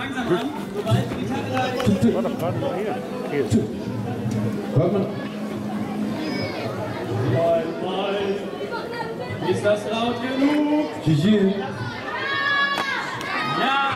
langsam an, sobald die Gitarre da ist. War doch gerade noch hier. Hört man? Ist das laut genug? Gigi. Ja!